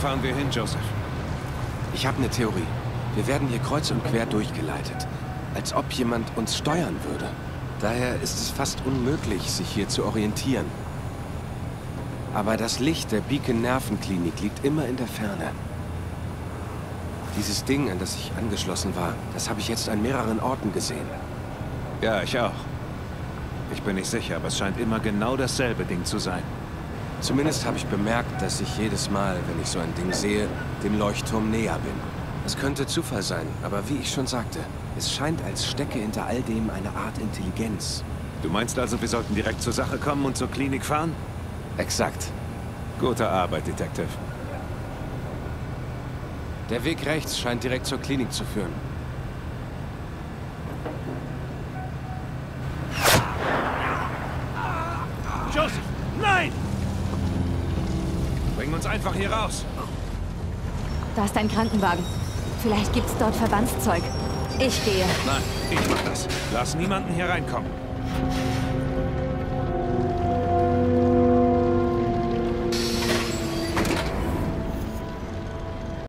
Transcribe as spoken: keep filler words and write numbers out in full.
fahren wir hin, Joseph? Ich habe eine Theorie. Wir werden hier kreuz und quer durchgeleitet. Als ob jemand uns steuern würde. Daher ist es fast unmöglich, sich hier zu orientieren. Aber das Licht der Beacon-Nervenklinik liegt immer in der Ferne. Dieses Ding, an das ich angeschlossen war, das habe ich jetzt an mehreren Orten gesehen. Ja, ich auch. Ich bin nicht sicher, aber es scheint immer genau dasselbe Ding zu sein. Zumindest habe ich bemerkt, dass ich jedes Mal, wenn ich so ein Ding sehe, dem Leuchtturm näher bin. Es könnte Zufall sein, aber wie ich schon sagte, es scheint, als stecke hinter all dem eine Art Intelligenz. Du meinst also, wir sollten direkt zur Sache kommen und zur Klinik fahren? Exakt. Gute Arbeit, Detective. Der Weg rechts scheint direkt zur Klinik zu führen. Joseph, nein! Bring uns einfach hier raus. Da ist ein Krankenwagen. Vielleicht gibt's dort Verbandszeug. Ich gehe. Nein, ich mach das. Lass niemanden hier reinkommen.